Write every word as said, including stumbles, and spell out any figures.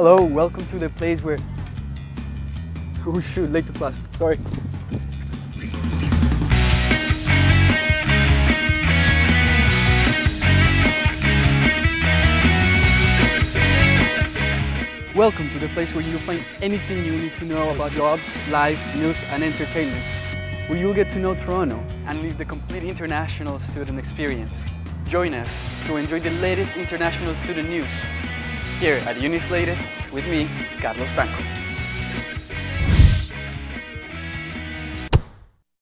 Hello, welcome to the place where... Oh shoot, late to class, sorry. Welcome to the place where you'll find anything you need to know about jobs, life, news and entertainment. Where you'll get to know Toronto and live the complete international student experience. Join us to enjoy the latest international student news here at Uni's Latest with me, Carlos Franco.